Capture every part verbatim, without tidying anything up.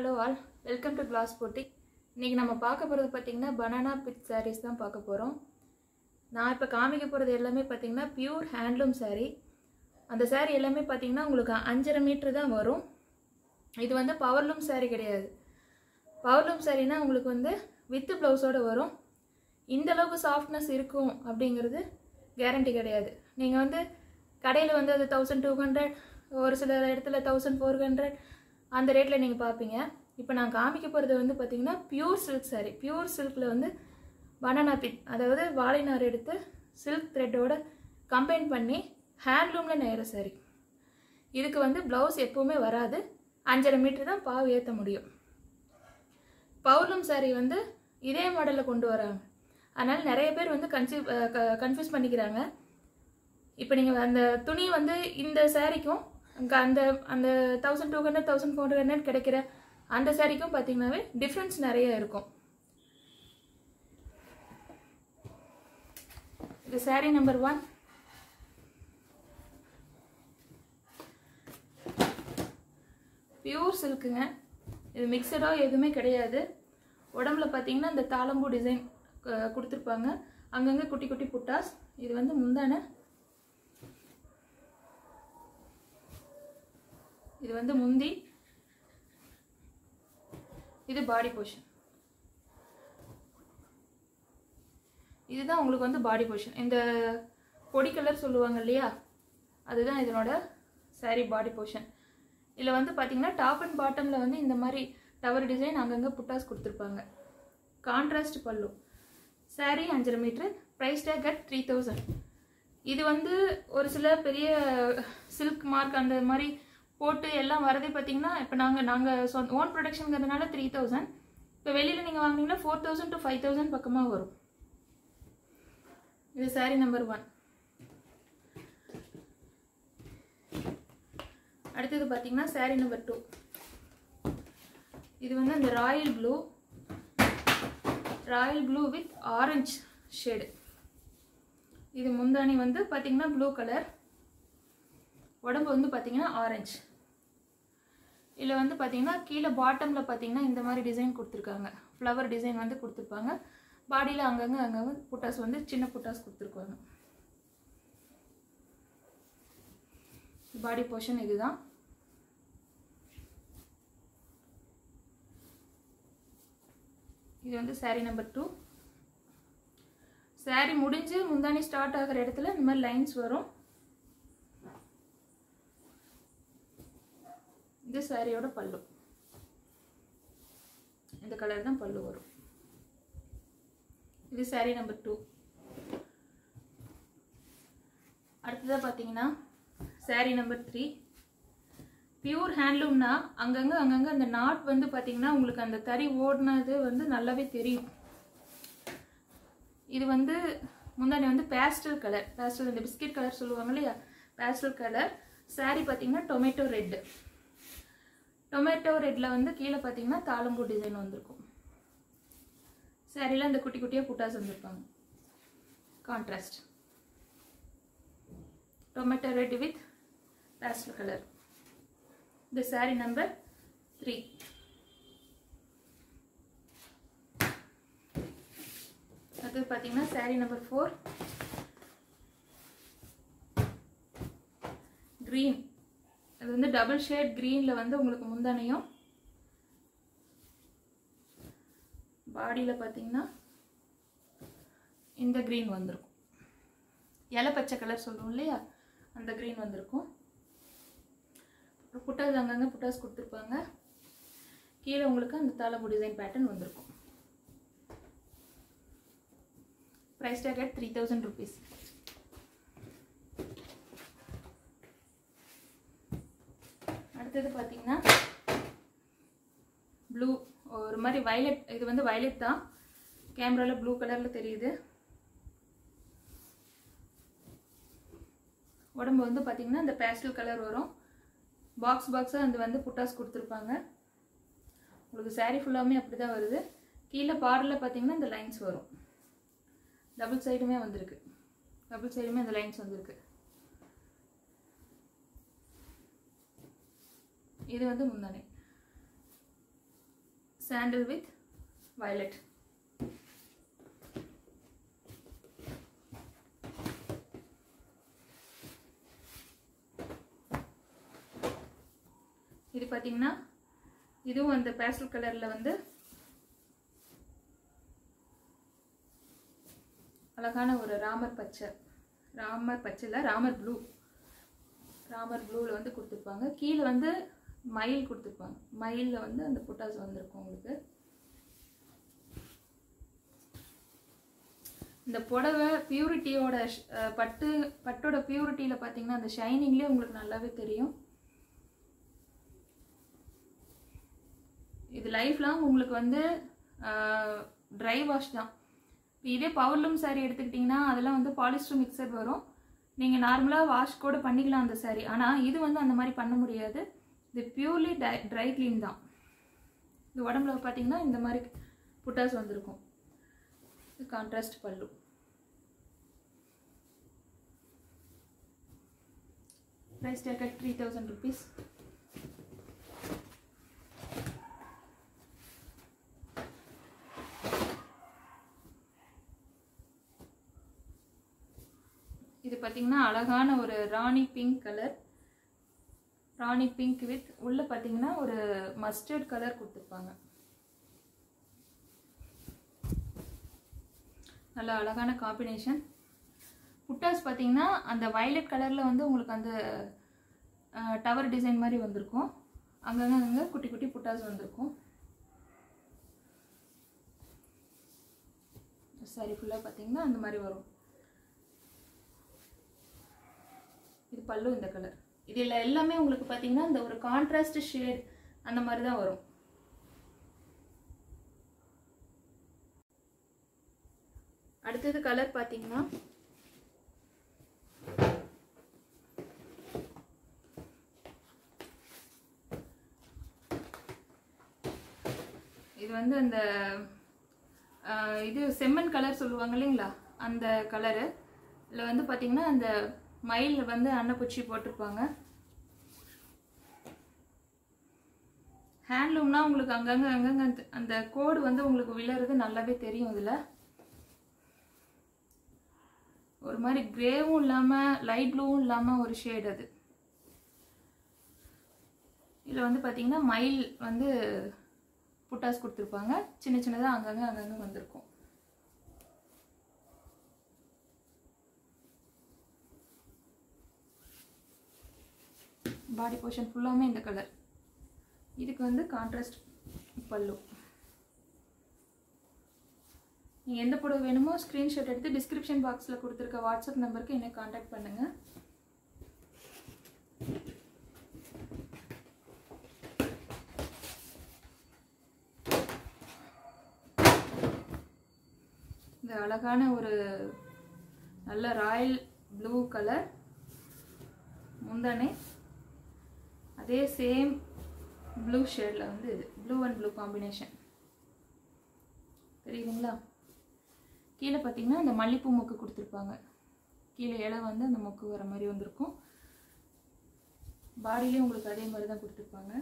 Hello all, welcome to Glass Boutique. இன்னைக்கு நம்ம பார்க்க போறது பாத்தீங்கன்னா banana pith sarees தான் பார்க்க போறோம். நான் இப்ப காமிக்க போறது எல்லாமே பாத்தீங்கன்னா pure handloom saree. அந்த saree எல்லாமே பாத்தீங்கன்னா உங்களுக்கு அஞ்சரை மீட்டர் தான் வரும். இது வந்து powerloom saree கிடையாது. Powerloom saree-னா உங்களுக்கு வந்து with blouse ஓட வரும். இந்த அளவுக்கு softness இருக்கும் அப்படிங்கிறது கேரண்டி கிடையாது. நீங்க வந்து கடையில வந்து அது twelve hundred ஒரு சில இடத்துல fourteen hundred அந்த ரேட்ல நீங்க பாப்பீங்க. இப்போ நான் காமிக்க போறது வந்து பாத்தீங்கன்னா பியூர் silk saree. பியூர் silkல வந்து banana pith அதாவது வாழை நார் எடுத்து silk thread ஓட கம்பைன் பண்ணி ஹேண்ட்லூம்ல நெய்யற saree. இதுக்கு வந்து blouse எப்பவுமே வராது. அஞ்சரை மீட்டர் தான் பாவு ஏத்த முடியும். பவர்லூம் saree வந்து இதே மாடல்ல கொண்டு வராங்க. அதனால நிறைய பேர் வந்து கன்ஃபியூஸ் பண்ணிக்கிறாங்க. இப்போ நீங்க அந்த துணி வந்து இந்த சாரிக்கும் அந்த அந்த twelve hundred fourteen hundred கிடைக்கிற அந்த சாரிக்கும் பாத்தீங்கன்னாவே டிஃபரன்ஸ் நிறைய இருக்கும். இது சாரி நம்பர் one. பியூர் சில்க்குங்க. இது மிக்சடோ எதுவுமே கிடையாது. உடம்புல பாத்தீங்கன்னா இந்த தாளம்பூ டிசைன் கொடுத்துருப்பாங்க. அங்கங்க குட்டி குட்டி புட்டாஸ். இது வந்து முந்தான. இது வந்து முந்தி. இது பாடி போர்ஷன். இதுதான் உங்களுக்கு வந்து பாடி போர்ஷன். இந்த பொடி கலர் சொல்லுவாங்க இல்லையா, அதுதான் இதனோட saree பாடி போர்ஷன். இதுல வந்து பாத்தீங்கன்னா டாப் அண்ட் பாட்டம்ல வந்து இந்த மாதிரி டவர் டிசைன் அங்கங்க புட்டாஸ் கொடுத்துருப்பாங்க. கான்ட்ராஸ்ட் பல்லு. saree அஞ்சரை metre. Price tag at three thousand. இது வந்து ஒரு சில பெரிய சில்க் மார்க் அந்த மாதிரி போட்டு எல்லாம் வரதே பாத்தீங்கன்னா இப்போ நாங்க நாங்க ஓன் ப்ரொடக்ஷன்ங்கிறதுனால three thousand. இப்போ வெளியில நீங்க வாங்குனீங்கன்னா four thousand to five thousand பக்கமா வரும். இது saree நம்பர் one. அடுத்து பாத்தீங்கன்னா saree நம்பர் two. இது வந்து அந்த royal blue royal blue with orange shade. இது முந்தானி வந்து பாத்தீங்கன்னா ப்ளூ கலர். உடம்பு வந்து பாத்தீங்கன்னா ஆரஞ்சு. இதுல வந்து பாத்தீங்கன்னா கீழ பாட்டம்ல பாத்தீங்கன்னா இந்த மாதிரி டிசைன் கொடுத்திருக்காங்க. ஃப்ளவர் டிசைன் வந்து கொடுத்திருப்பாங்க. பாடியில அங்கங்க அங்கங்க புட்டாஸ் வந்து சின்ன புட்டாஸ் கொடுத்திருக்காங்க. பாடி போர்ஷன் இதுதான். இது வந்து saree நம்பர் two. saree முடிஞ்சு முந்தானி ஸ்டார்ட் ஆகிற இடத்துல இந்த மாதிரி லைன்ஸ் வரும். இது சாரியோட பல்லு. இந்த கலர் தான் பல்லு வரும். இது saree நம்பர் two. அடுத்ததா பாத்தீங்கன்னா saree நம்பர் three. பியூர் ஹேண்ட்லூம்னா அங்கங்க அங்கங்க அந்த நாட் வந்து பாத்தீங்கன்னா உங்களுக்கு அந்த தறி ஓடுனது வந்து நல்லாவே தெரியும். இது வந்து முந்தானி வந்து பேஸ்டல் கலர். பேஸ்டல் இந்த பிஸ்கட் கலர் சொல்லுவாங்க இல்லையா, பேஸ்டல் கலர். saree பாத்தீங்கன்னா டொமேட்டோ ரெட். டொமேட்டோ ரெட்ல வந்து கீழே பாத்தீங்கன்னா தாளம்பூ டிசைன் வந்திருக்கும். சாரில அந்த குட்டி குட்டியா புட்டாஸ் வந்திருப்பாங்க. Contrast. Tomato red with pastel colour. இந்த saree நம்பர் three. அடுத்து பாத்தீங்கன்னா saree நம்பர் four. green. அது வந்து டபுள் ஷேட் கிரீன்ல வந்து உங்களுக்கு முந்தானையும் பாடியில பாத்தீங்கன்னா இந்த கிரீன் வந்திருக்கும். இலை பச்சை கலர் சொல்லுவோம் இல்லையா, அந்த கிரீன் வந்திருக்கும். புட்டாஸ் அங்கங்க புட்டாஸ் கொடுத்துருப்பாங்க. கீழே உங்களுக்கு அந்த தாளம்பூ டிசைன் பேட்டர்ன் வந்திருக்கும். Price tag at three thousand rupees. அடுத்தது பாத்தீங்கன்னா ப்ளூ ஒரு மாதிரி வயலட். இது வந்து வயலட் தான். கேமரால ப்ளூ கலர்ல தெரியுது. உடம்பு வந்து பாத்தீங்கன்னா இந்த பேஸ்டல் கலர் வரும். பாக்ஸ் பாக்ஸா அந்த வந்து புட்டாஸ் கொடுத்துருப்பாங்க. உங்களுக்கு saree ஃபுல்லாமே அப்படிதான் வருது. கீழே பார்டர்ல பாத்தீங்கன்னா இந்த லைன்ஸ் வரும். டபுள் சைடுமே வந்திருக்கு. டபுள் சைடுமே அந்த லைன்ஸ் வந்திருக்கு. இது வந்து முந்தானை. Sandal with violet. இது பார்த்தீங்கன்னா இதுவும் அந்த பேஸ்டல் கலர்ல வந்து அழகான ஒரு ராமர் பச்சை, ராமர் பச்சைல ராமர் ப்ளூ, ராமர் ப்ளூவில் வந்து கொடுத்துருப்பாங்க. கீழே வந்து மயில் கொடுத்துருப்பாங்க. மயிலில் வந்து அந்த புட்டாஸ் வந்திருக்கும் உங்களுக்கு. இந்த புடவை பியூரிட்டியோட பட்டு பட்டோட பியூரிட்டியில் பார்த்தீங்கன்னா அந்த ஷைனிங்லேயே உங்களுக்கு நல்லாவே தெரியும். இது லைஃப் லாங் உங்களுக்கு வந்து ட்ரை வாஷ் தான். இதே பவர்லூம் சாரீ எடுத்துக்கிட்டிங்கன்னா அதெல்லாம் வந்து பாலிஸ்டர் மிக்சர் வரும். நீங்கள் நார்மலாக வாஷ் கூட பண்ணிக்கலாம் அந்த சாரீ. ஆனால் இது வந்து அந்த மாதிரி பண்ண முடியாது. இது பியூர்லி ட்ரை ட்ரை க்ளீன் தான். இது உடம்புல பார்த்தீங்கன்னா இந்த மாதிரி புட்டாஸ் வந்திருக்கும். இது contrast pallu. Price tag at three thousand rupees. இது பார்த்தீங்கன்னா அழகான ஒரு ராணி பிங்க் கலர், ராணி பிங்க் வித் உள்ள பார்த்தீங்கன்னா ஒரு மஸ்டர்ட் கலர் கொடுத்துருப்பாங்க. நல்ல அழகான காம்பினேஷன். புட்டாஸ் பார்த்தீங்கன்னா அந்த வயலட் கலரில் வந்து உங்களுக்கு அந்த டவர் டிசைன் மாதிரி வந்திருக்கும். அங்கங்கே அங்கே குட்டி குட்டி புட்டாஸ் வந்திருக்கும். சாரி ஃபுல்லாக பார்த்தீங்கன்னா அந்த மாதிரி வரும். இது பல்லு இந்த கலர். இதில் எல்லாமே உங்களுக்கு பார்த்தீங்கன்னா இந்த ஒரு கான்ட்ராஸ்ட் ஷேட் அந்த மாதிரி தான் வரும். அடுத்தது கலர் பார்த்தீங்கன்னா இது வந்து அந்த இது செம்மண் கலர் சொல்லுவாங்க இல்லைங்களா, அந்த கலரு. இதில் வந்து பார்த்தீங்கன்னா அந்த மயில் வந்து அன்னப்பூச்சி போட்டிருப்பாங்க. ஹேண்ட்லூம்னா உங்களுக்கு அங்கங்கே அங்கங்கே அந்த அந்த கோடு வந்து உங்களுக்கு விழுறது நல்லாவே தெரியும். இதில் ஒரு மாதிரி கிரேவும் இல்லாமல் லைட் ப்ளூவும் இல்லாமல் ஒரு ஷேட் அது. இதில் வந்து பார்த்தீங்கன்னா மயில் வந்து புட்டாஸ் கொடுத்துருப்பாங்க. சின்ன சின்னதாக அங்கங்கே அங்கங்கே வந்திருக்கும். பாடி போர்ஷன் ஃபுல்லாமே இந்த கலர். இதுக்கு வந்து கான்ட்ராஸ்ட் பல்லு. நீங்கள் எந்த புடவை வேணுமோ ஸ்க்ரீன்ஷாட் எடுத்து டிஸ்கிரிப்ஷன் பாக்ஸில் கொடுத்துருக்க வாட்ஸ்அப் நம்பருக்கு என்னை கான்டாக்ட் பண்ணுங்கள். இந்த அழகான ஒரு நல்ல ராயல் ப்ளூ கலர் முந்தானே, அதே சேம் ப்ளூ ஷேடில் வந்து இது ப்ளூ அண்ட் ப்ளூ காம்பினேஷன் தெரியுதுங்களா. கீழே பார்த்தீங்கன்னா அந்த மல்லிப்பூ மொக்கு கொடுத்துருப்பாங்க. கீழே இலை வந்து அந்த மொக்கு வர மாதிரி வந்திருக்கும். பாடியிலையும் உங்களுக்கு அதே மாதிரி தான் கொடுத்துருப்பாங்க.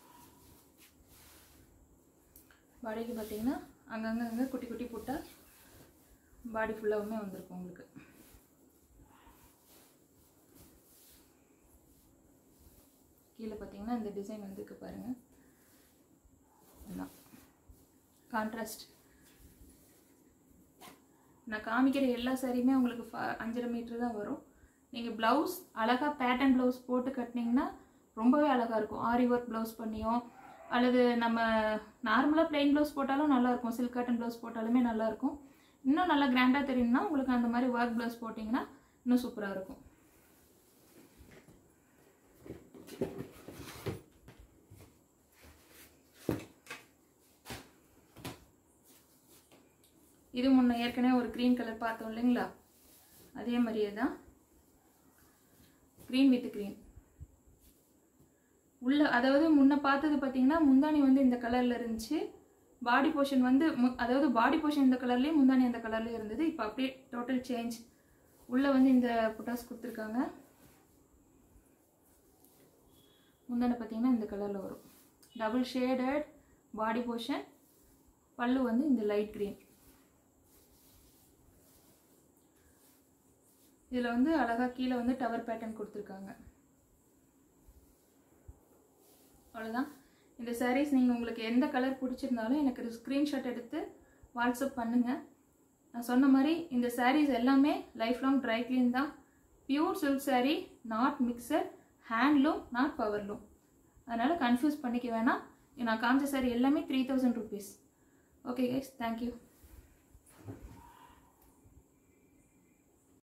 பாடிக்கு பார்த்தீங்கன்னா அங்கங்கே அங்கே குட்டி குட்டி புட்டா பாடி ஃபுல்லாகவுமே வந்திருக்கும் உங்களுக்கு. கீழே பார்த்தீங்கன்னா இந்த டிசைன் வந்துருக்கு பாருங்கள். அதான் கான்ட்ராஸ்ட். நான் காமிக்கிற எல்லா சாரியுமே உங்களுக்கு அஞ்சரை மீட்டர் தான் வரும். நீங்கள் ப்ளவுஸ் அழகாக பேட்டர்ன் ப்ளவுஸ் போட்டு கட்டினீங்கன்னா ரொம்பவே அழகாக இருக்கும். ஆரி ஒர்க் ப்ளவுஸ் பண்ணியோ அல்லது நம்ம நார்மலாக பிளெயின் ப்ளவுஸ் போட்டாலும் நல்லாயிருக்கும். சில்க் காட்டன் ப்ளவுஸ் போட்டாலுமே நல்லாயிருக்கும். இன்னும் நல்லா கிராண்டாக தெரியும்னா உங்களுக்கு அந்த மாதிரி ஒர்க் ப்ளவுஸ் போட்டிங்கன்னா இன்னும் சூப்பராக இருக்கும். இது முன்ன ஏற்கனவே ஒரு க்ரீன் கலர் பார்த்தோம் இல்லைங்களா, அதே மாதிரியே தான் க்ரீன் வித் க்ரீன் உள்ள. அதாவது முன்ன பார்த்தது பார்த்தீங்கன்னா முந்தானி வந்து இந்த கலரில் இருந்துச்சு. பாடி போர்ஷன் வந்து அதாவது பாடி போர்ஷன் இந்த கலர்லேயும் முந்தானி அந்த கலர்லேயும் இருந்தது. இப்போ அப்படியே டோட்டல் சேஞ்ச். உள்ளே வந்து இந்த புட்டாஸ் கொடுத்துருக்காங்க. முந்தானி பார்த்தீங்கன்னா இந்த கலரில் வரும். டபுள் ஷேடட் பாடி போர்ஷன் பல்லு வந்து இந்த லைட் க்ரீன். இதில் வந்து அழகாக கீழே வந்து டவர் பேட்டர்ன் கொடுத்துருக்காங்க. அவ்வளோதான். இந்த சாரீஸ் நீங்கள் உங்களுக்கு எந்த கலர் பிடிச்சிருந்தாலும் எனக்கு ஒரு ஸ்க்ரீன்ஷாட் எடுத்து வாட்ஸ்அப் பண்ணுங்கள். நான் சொன்ன மாதிரி இந்த சாரீஸ் எல்லாமே லைஃப் லாங் ட்ரை க்ளீன் தான். Pure silk sari, not mixer, handloom, not powerloom. அதனால் கன்ஃபியூஸ் பண்ணிக்க வேணாம். நான் காமிச்ச சாரீ எல்லாமே three thousand rupees. Okay guys, thank you.